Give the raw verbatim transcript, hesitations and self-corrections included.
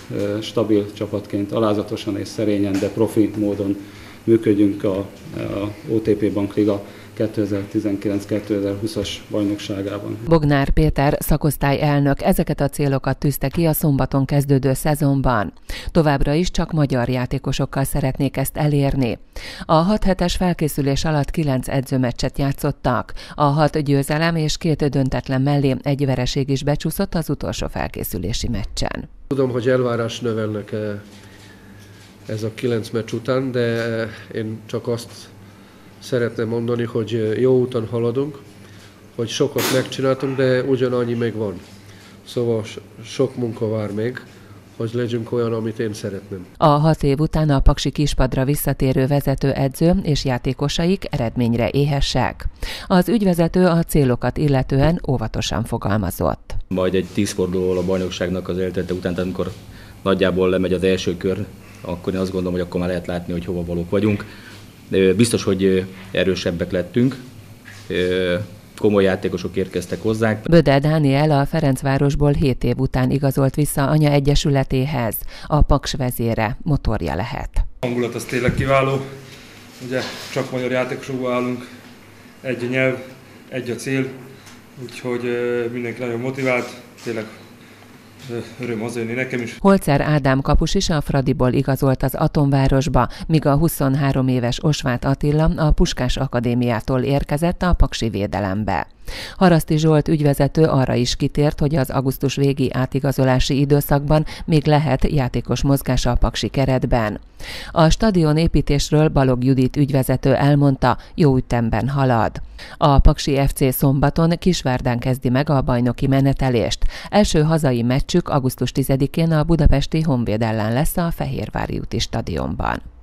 stabil csapatként, alázatosan és szerényen, de profi módon működjünk a, a o té pé Bankliga kétezer-tizenkilenc kétezer-húszas bajnokságában. Bognár Péter szakosztály elnök ezeket a célokat tűzte ki a szombaton kezdődő szezonban. Továbbra is csak magyar játékosokkal szeretnék ezt elérni. A hat hetes felkészülés alatt kilenc edzőmeccset játszottak. A hat győzelem és két döntetlen mellé egy vereség is becsúszott az utolsó felkészülési meccsen. Tudom, hogy elvárás növelnek ez a kilenc meccs után, de én csak azt szeretném mondani, hogy jó úton haladunk, hogy sokat megcsináltunk, de ugyanannyi még van. Szóval sok munka vár még, hogy legyünk olyan, amit én szeretném. A hat év után a Paksi Kispadra visszatérő vezetőedző és játékosaik eredményre éhesek. Az ügyvezető a célokat illetően óvatosan fogalmazott. Majd egy tíz fordulóval a bajnokságnak az eltelte után, tehát amikor nagyjából lemegy az első kör, akkor én azt gondolom, hogy akkor már lehet látni, hogy hova valók vagyunk. Biztos, hogy erősebbek lettünk, komoly játékosok érkeztek hozzánk. Böde Dániel a Ferencvárosból hét év után igazolt vissza anya egyesületéhez. A Paks vezére, motorja lehet. A hangulat az tényleg kiváló, ugye csak magyar játékosokból állunk, egy a nyelv, egy a cél, úgyhogy mindenki nagyon motivált, tényleg öröm hazajönni nekem is. Holzer Ádám kapus is a Fradiból igazolt az Atomvárosba, míg a huszonhárom éves Osváth Attila a Puskás Akadémiától érkezett a paksi védelembe. Haraszti Zsolt ügyvezető arra is kitért, hogy az augusztus végi átigazolási időszakban még lehet játékos mozgás a paksi keretben. A stadion építésről Balog Judit ügyvezető elmondta, jó ütemben halad. A Paksi ef cé szombaton Kisvárdán kezdi meg a bajnoki menetelést. Első hazai meccsük augusztus tizedikén a budapesti Honvéd ellen lesz a Fehérvári úti stadionban.